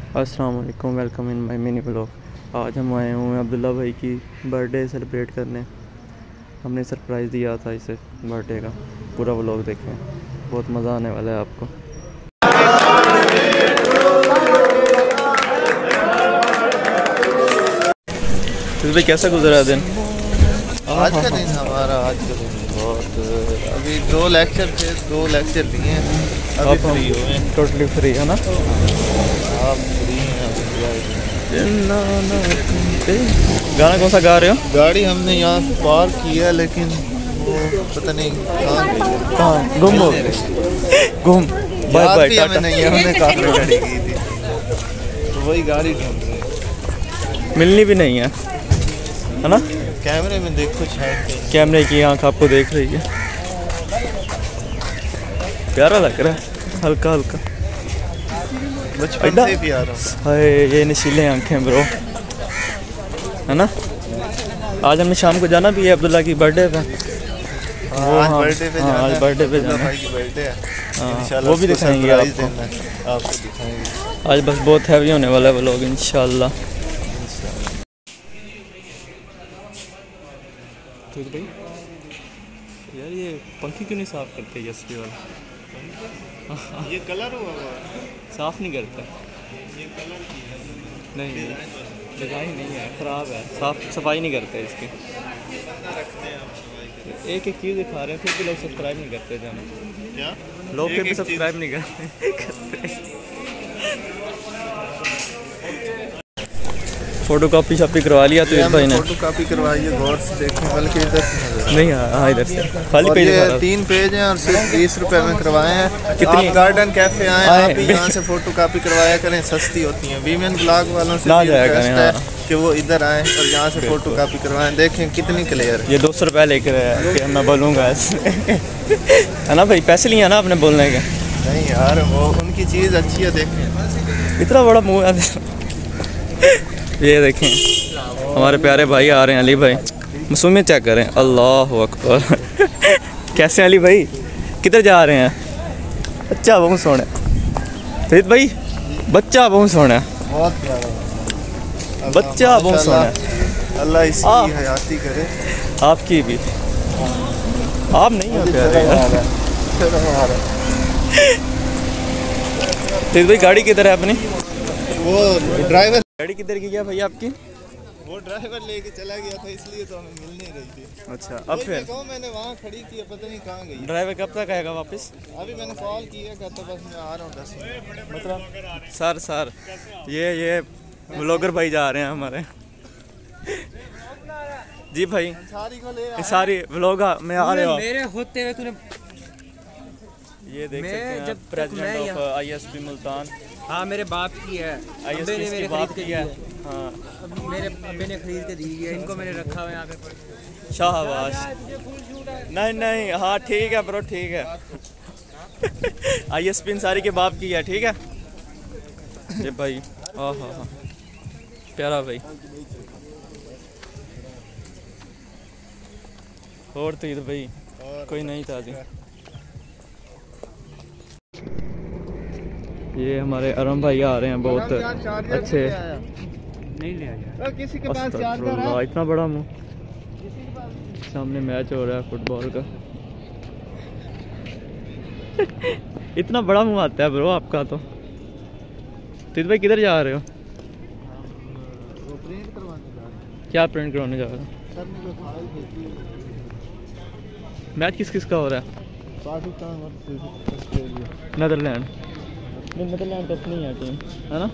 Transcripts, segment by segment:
अस्सलाम वालेकुम, welcome in my mini blog. आज हम आए हुए हैं अब्दुल्ला भाई की बर्थडे सेलिब्रेट करने। हमने सरप्राइज़ दिया था इसे बर्थडे का। पूरा ब्लॉग देखें, बहुत मज़ा आने वाला है आपको। तो भाई कैसा गुजरा दिन? आज का दिन हमारा बहुत अभी 2 लेक्चर थे, 2 लेक्चर दिए हैं। अभी फ्री हुए हैं, टोटली फ्री है ना? आप फ्री हैं? गाना कौन सा गा रहे हो? गाड़ी हमने यहाँ पार्क किया है, लेकिन वो पता नहीं कहाँ गुम हो गए। गुम बाय बाय टाटा। नहीं, हमने काफी गाड़ी की थी, तो वही गाड़ी ढूंढ रहे। मिलनी भी नहीं है ना? कैमरे में देखो, शायद कैमरे की आंख आपको देख रही है। प्यारा लग रहा है, हल्का हल्का बचपन से प्यारा। हाय ये नशीले आंखें ब्रो, है ना? आज हमने शाम को जाना भी है अब्दुल्ला की बर्थडे पे। आज बर्थडे पे जाना है। आज बर्थडे पे जाना भाई की बर्थडे है। वो भी दिखाएंगे आपको दिखाएंगे। आज बस बहुत हैवी होने वाला है वो लोग इंशाल्लाह। तो भाई यार ये पंखी क्यों नहीं साफ करते एसपी वाला? ये कलर हुआ साफ नहीं करता। ये कलर की है। नहीं डिज़ाइन नहीं है, ख़राब है, साफ सफाई नहीं करते इसकी। एक एक चीज़ दिखा रहे हैं, फिर भी लोग सब्सक्राइब नहीं करते जाना। क्या लोग फिर भी सब्सक्राइब नहीं करते। फोटो कॉपी शॉपी करवा लिया तो इस भाई ने फोटो कॉपी करवाइए, गौर से देखें, बल्कि इधर से नहीं। हाँ इधर से खाली पेज ये 3 पेज हैं और सिर्फ 20 रुपए में करवाए हैं। कितनी आप गार्डन कैफे आए, आप भी यहाँ से फोटो कॉपी करवाया करें, सस्ती होती हैं। वीमेन ब्लॉग वालों से रिक्वेस्ट है कि वो इधर आएँ और यहाँ से फोटो कॉपी करवाएं। देखें कितनी क्लियर है। ये 200 रुपये लेकर कि मैं बोलूँगा है ना भाई? पैसे लिए ना आपने बोलने के? नहीं यार, वो उनकी चीज़ अच्छी है। देखें इतना बड़ा मुँह है। ये देखें हमारे प्यारे भाई आ रहे हैं, अली भाई। मसूमियत चेक करें, अल्लाह अकबर। कैसे अली भाई, किधर जा रहे हैं? बच्चा बहुत सोना है फरीद भाई, बच्चा बहुत सोना है, बहुत प्यारा बच्चा बहुत सोना है। अल्लाह इसकी हयाती करे, आपकी भी। आप नहीं हो प्यारे यार। फरीद भाई गाड़ी किधर है अपनी? वो ड्राइवर गाड़ी किधर की गया भाई आपकी? वो ड्राइवर लेके चला गया था, इसलिए तो हमें मिल नहीं रही थी। अच्छा अब फिर मैंने वहाँ खड़ी की, पता नहीं कहाँ गई। ड्राइवर कब तक आएगा वापस? अभी मैंने कॉल किया, कहता बस मैं आ रहा हूँ 10 मिनट। मतलब सर ये ब्लॉगर भाई जा रहे हैं हमारे। जी भाई सारी व्लॉग में आ रहे हो मेरे होते हुए तूने। ये देख सकते हैं जब प्रेसिडेंट ऑफ आईएसपी मुल्तान। हाँ मेरे बाप की है, आईएसपी ने मेरे बाप की है। हाँ मेरे अब्बे ने खरीद के दी है, इनको मैंने रखा हुआ है यहाँ पे। शाहबाज नहीं हाँ ठीक है ब्रो, ठीक है। आईएसपी अंसारी के बाप की है, ठीक है ये भाई। हाँ प्यारा भाई। और तो इधर भाई कोई नहीं था जी। ये हमारे अरम भाई आ रहे हैं, बहुत अच्छे। नहीं ले आया किसी के पास चार्जर है? इतना बड़ा मुंह, सामने मैच हो रहा है फुटबॉल का। इतना बड़ा मुंह आता है ब्रो आपका तो। तीत भाई किधर जा रहे हो? वो प्रिंट करवाने जा रहे हैं। क्या प्रिंट करवाने जा रहे हो? सर ने जो फाइल भेजी है। मैच किस किस का हो रहा है? Pakistan versus Australia. Netherland Netherland तो अपनी है टीम, है ना?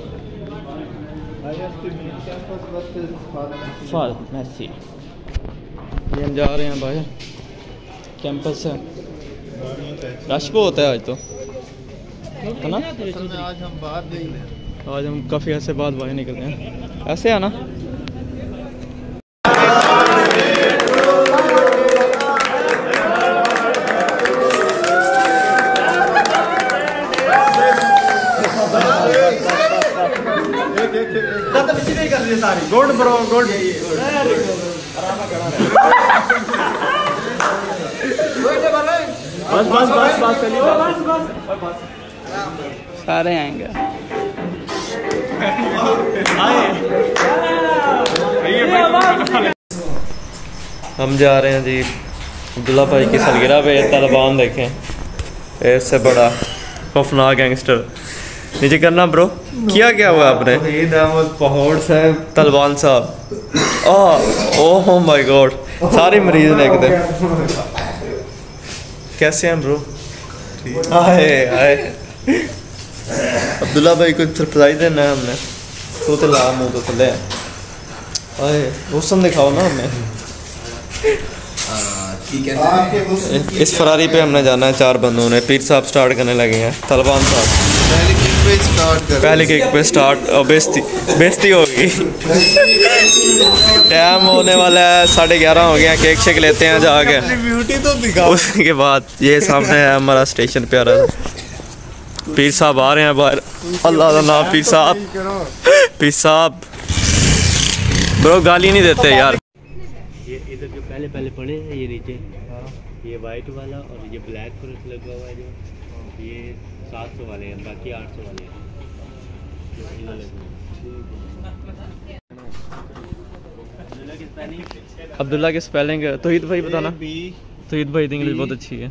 मैसी। ये हम जा रहे हैं भाई कैंपस से। रश को होता है आज तो, है ना? आज हम बाहर गए, आज हम काफ़ी ऐसे बाद बाहर निकलते हैं, ऐसे है ना? Good bro good. बस चलिए, सारे आएंगे। हम जा रहे हैं जी अब्दुल्ला भाई की सालगिरह पे। तालिबान देखें, इससे बड़ा खौफनाक गैंगस्टर। नीचे करना ब्रो, क्या क्या हुआ आपने? पहाड़ साहब, तालिबान साहब, ओह माय गॉड, सारे मरीज ने एक दिन। कैसे हैं ब्रो? आए आए अब्दुल्ला भाई को सरप्राइज देना है हमने। तो ला मुँह तो चले आए, मौसम दिखाओ ना हमें। इस फरारी पे हमने जाना है 4 बंदों ने। पीर साहब स्टार्ट करने लगे हैं। तालिबान साहब पहले किक पे स्टार्ट। बेइज्जती होगी। टाइम होने वाला है 11:30 हो गया। केक शेक लेते हैं जाके। ब्यूटी तो दिखाओ। उसके बाद ये सामने है हमारा स्टेशन पे आ रहा है। पीर साहब आ रहे हैं बाहर। अल्लाह का नाम, पीर साहब, पीर साहब। ब्रो गाली नहीं देते यार। ये इधर जो पहले पड़े हैं, ये नीचे ये वाइट वाला और ये ब्लैक कलर लगा हुआ है जो, ये 700 वाले हैं, बाकी 800 वाले हैं। अब्दुल्ला की स्पेलिंग तौहीद भाई बताना। तौहीद भाई की इंग्लिश बहुत अच्छी है।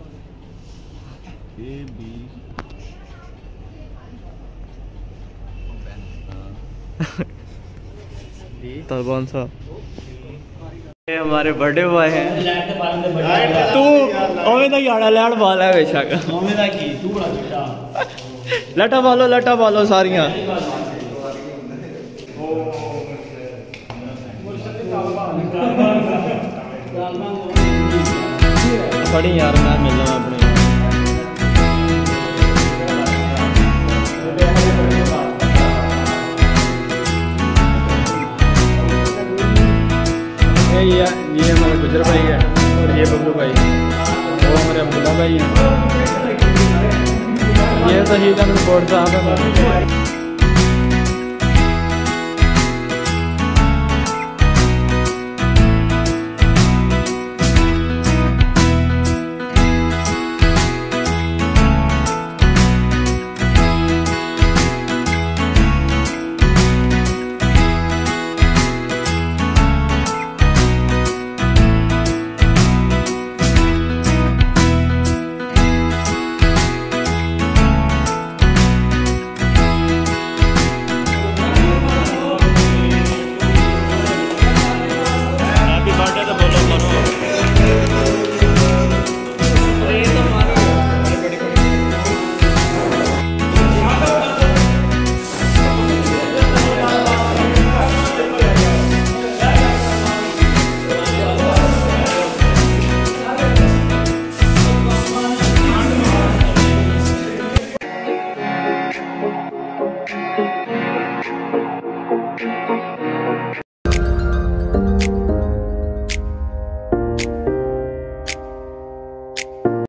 तालिबान साहब हमारे बर्थडे बॉय हैं। तू ओवे दा याड़ा लैड बाल है बेशक। ओवे दा की तू बड़ा छोटा। लटा बालो सारियां। बड़ी यार मैं मिलना अपने। ये हमारे गुजर भाई है और ये बबलू भाई, वो हमारे अब्दुल्ला भाई हैं। ये शहीद अहमद कोट साहब है।